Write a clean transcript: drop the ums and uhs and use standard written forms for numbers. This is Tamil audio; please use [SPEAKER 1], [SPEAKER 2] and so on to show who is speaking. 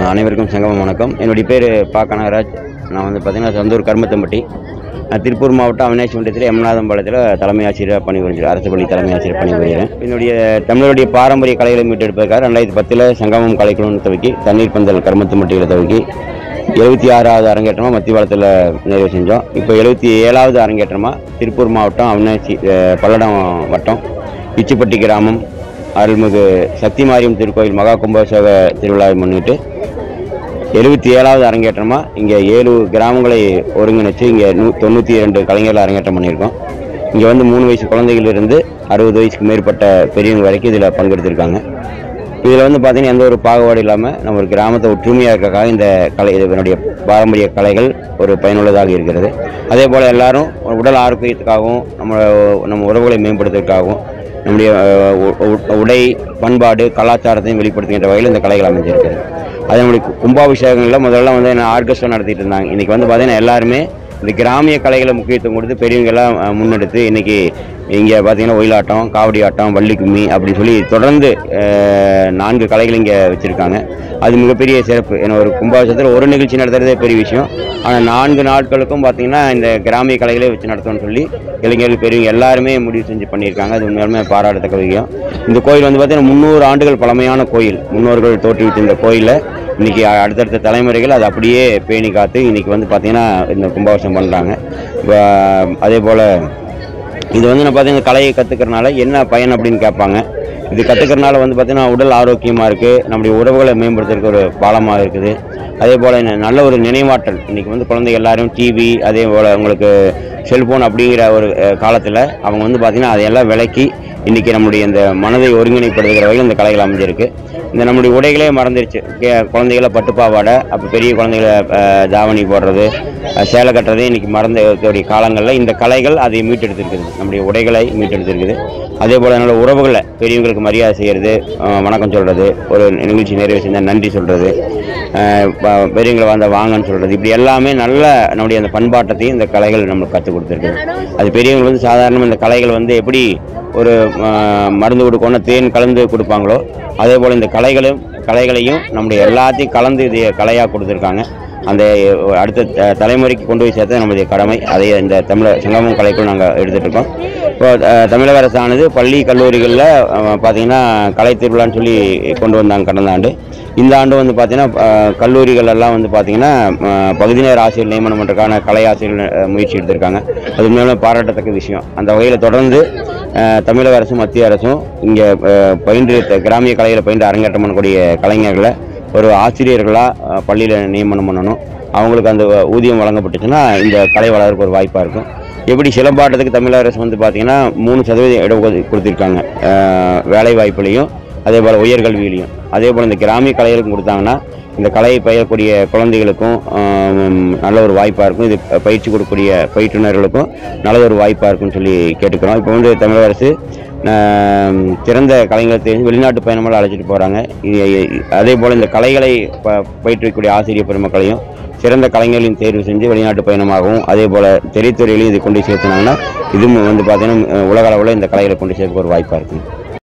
[SPEAKER 1] அனைவருக்கும் சங்கமம் வணக்கம். என்னுடைய பேர் பா. கனகராஜ். நான் வந்து பார்த்தீங்கன்னா சொந்த ஊர் கருமத்தம்பட்டி. நான் திருப்பூர் மாவட்டம் அவினாசி ஒன்றியத்தில் எம்நாதம்பாளையத்தில் தலைமை ஆசிரியராக பணிபுரிகிறேன். அரசு பள்ளி தலைமை ஆசிரியர் பணிபுரிகிறேன். என்னுடைய தமிழருடைய பாரம்பரிய கலைகளை மீட்டெடுப்பதற்காக 2010 சங்கமம் கலைக்குழு துவக்கி தண்ணீர் பந்தல் கருமத்தம்பட்டியில் துவக்கி 76வது அரங்கேற்றமாக மத்திவாளத்தில் நிறைவு செஞ்சோம். இப்போ 77வது அரங்கேற்றமாக திருப்பூர் மாவட்டம் அவினாசி பல்லடம் வட்டம் இச்சிப்பட்டி கிராமம் அருள்மிகு சக்தி மாரியம் திருக்கோயில் மகா கும்பாபிஷேக திருவிழாவை முன்னிட்டு 77வது அரங்கேற்றமாக இங்கே 7 கிராமங்களை ஒருங்கிணைச்சு இங்கே 92 கலைஞர்கள் அரங்கேற்றம் பண்ணியிருக்கோம். இங்கே வந்து 3 வயசு குழந்தைகளிலிருந்து 60 வயசுக்கு மேற்பட்ட பெரியவங்க வரைக்கும் இதில் பங்கெடுத்திருக்காங்க. இதில் வந்து பார்த்திங்கன்னா எந்த ஒரு பாகுபாடு இல்லாமல் நம்ம ஒரு கிராமத்தை ஒற்றுமையாக இருக்கிறதுக்காக இந்த இதனுடைய பாரம்பரிய கலைகள் ஒரு பயனுள்ளதாக இருக்கிறது. அதே போல் எல்லாரும் உடல் ஆரோக்கியத்துக்காகவும் நம்ம உறவுகளை மேம்படுத்துவதற்காகவும் நம்முடைய உடை பண்பாடு கலாச்சாரத்தையும் வெளிப்படுத்துகின்ற வகையில் இந்த கலைகள் அமைஞ்சிருக்கிறது. அதே நம்முடைய கும்பாபிஷேகங்களில் முதல்ல வந்து ஆர்கெஸ்ட்ரா நடத்திட்டு இருந்தாங்க. இன்றைக்கி வந்து பார்த்திங்கன்னா எல்லாருமே இந்த கிராமிய கலைகளை முக்கியத்துவம் கொடுத்து பெரியவங்கெல்லாம் முன்னெடுத்து இன்றைக்கி இங்கே பார்த்திங்கன்னா ஒயிலாட்டம், காவடி ஆட்டம், வள்ளி கும்மி அப்படின்னு சொல்லி தொடர்ந்து 4 கலைகள் இங்கே வச்சுருக்காங்க. அது மிகப்பெரிய சிறப்பு. ஏன்னா ஒரு கும்பாபிஷேகத்தில் ஒரு நிகழ்ச்சி நடத்துறதே பெரிய விஷயம். ஆனால் 4 நாட்களுக்கும் பார்த்திங்கன்னா இந்த கிராமிய கலைகளே வச்சு நடத்தணும்னு சொல்லி இளைஞர்கள் பெரியவங்க எல்லாருமே முடிவு செஞ்சு பண்ணியிருக்காங்க. அது உண்மையாலுமே பாராட்டத்தக்க விஷயம். இந்த கோயில் வந்து பார்த்திங்கன்னா 300 ஆண்டுகள் பழமையான கோயில். முன்னோர்கள் தோற்றுவித்த இந்த கோயிலில் இன்றைக்கி அடுத்தடுத்த தலைமுறைகள் அதை அப்படியே பேணி காத்து இன்றைக்கி வந்து பார்த்திங்கன்னா இந்த கும்பாபிஷேகம் பண்ணுறாங்க. அதே போல் இது வந்து நான் பார்த்தீங்கன்னா கலையை கற்றுக்கிறனால என்ன பயன் அப்படின்னு கேட்பாங்க. இது கற்றுக்கிறனால வந்து பார்த்திங்கன்னா உடல் ஆரோக்கியமாக இருக்குது, நம்முடைய உறவுகளை மேம்படுத்துறதுக்கு ஒரு பாலமாக இருக்குது. அதே போல் நல்ல ஒரு நினைவாற்றல். இன்றைக்கி வந்து குழந்தைங்க எல்லாரும் டிவி அதே போல் உங்களுக்கு செல்ஃபோன் அப்படிங்கிற ஒரு காலத்தில் அவங்க வந்து பார்த்திங்கன்னா அதையெல்லாம் விலக்கி இன்றைக்கி நம்முடைய இந்த மனதை ஒருங்கிணைப்படுத்துகிற வகையில் இந்த கலைகள் அமைஞ்சிருக்கு. இந்த நம்முடைய உடைகளே மறந்துருச்சு. குழந்தைகளை பட்டுப்பாவாடை, அப்போ பெரிய குழந்தைகளை தாவணி போடுறது, சேலை கட்டுறது இன்றைக்கி மறந்து இருக்கக்கூடிய காலங்களில் இந்த கலைகள் அதை மீட்டெடுத்துருக்குது. நம்முடைய உடைகளை மீட்டெடுத்துருக்குது. அதே போல் நல்ல உறவுகளை பெரியவங்களுக்கு மரியாதை செய்கிறது, வணக்கம் சொல்கிறது, ஒரு நிகழ்ச்சி நிறைவு செஞ்சால் நன்றி சொல்கிறது, பெரியவங்களை வாங்கன்னு சொல்கிறது, இப்படி எல்லாமே நல்ல நம்முடைய அந்த பண்பாட்டத்தையும் இந்த கலைகள் நம்மளுக்கு கற்றுக் கொடுத்துருக்குது. அது பெரியவங்க வந்து சாதாரணமாக இந்த கலைகள் வந்து எப்படி ஒரு மருந்து கொடுக்கணும் தேன் கலந்து கொடுப்பாங்களோ அதே போல் இந்த கலைகளையும் நம்முடைய எல்லாத்தையும் கலந்து இது கலையாக கொடுத்துருக்காங்க. அந்த அடுத்த தலைமுறைக்கு கொண்டு போய் சேர்த்த நம்முடைய கடமை. அதை இந்த சங்கமம் கலைக்குள் நாங்கள் எடுத்துகிட்டு இருக்கோம். இப்போ தமிழக அரசானது பள்ளி கல்லூரிகளில் பார்த்திங்கன்னா கலை திருவிழான்னு சொல்லி கொண்டு வந்தாங்க கடந்த ஆண்டு. இந்த ஆண்டு வந்து பார்த்திங்கன்னா கல்லூரிகள் எல்லாம் வந்து பார்த்திங்கன்னா பகுதி நேர ஆசிரியர் நியமனம் பண்ணுறதுக்கான கலை ஆசிரியர்கள் முயற்சி எடுத்திருக்காங்க. அது மேலும் பாராட்டத்தக்க விஷயம். அந்த வகையில் தொடர்ந்து தமிழக அரசும் மத்திய அரசும் இங்கே பயின்று கிராமிய கலைகளை பயின்று அரங்கேற்றம் பண்ணக்கூடிய கலைஞர்களை ஒரு ஆசிரியர்களாக பள்ளியில் நியமனம் பண்ணணும். அவங்களுக்கு அந்த ஊதியம் வழங்கப்பட்டுச்சுன்னா இந்த கலை வளர்க்கு ஒரு வாய்ப்பாக இருக்கும். எப்படி சிலம்பாட்டத்துக்கு தமிழக அரசு வந்து பார்த்திங்கன்னா 3% இடம் கொடுத்துருக்காங்க வேலை வாய்ப்புலையும் அதே போல் உயர்கல்வியிலையும். அதே போல் இந்த கிராமிய கலைகளுக்கும் கொடுத்தாங்கன்னா இந்த கலையை பயிரக்கூடிய குழந்தைகளுக்கும் நல்ல ஒரு வாய்ப்பாக இருக்கும். இது பயிற்சி கொடுக்கக்கூடிய பயிற்றுனர்களுக்கும் நல்ல ஒரு வாய்ப்பாக இருக்குன்னு சொல்லி கேட்டுக்கிறோம். இப்போ வந்து தமிழக அரசு சிறந்த கலைஞர்களை வெளிநாட்டு பயணமெல்லாம் அழைச்சிட்டு போகிறாங்க. அதே போல் இந்த கலைகளை பயிற்றுவிக்கக்கூடிய ஆசிரியர் பெருமக்களையும் சிறந்த கலைஞர்களையும் தேர்வு செஞ்சு வெளிநாட்டு பயணமாகவும் அதே போல் திரைத்துறையிலையும் இதை கொண்டு சேர்த்துனாங்கன்னா இதுவும் வந்து பார்த்திங்கன்னா உலக அளவில் இந்த கலைகளை கொண்டு சேர்க்க ஒரு வாய்ப்பாக இருக்குது.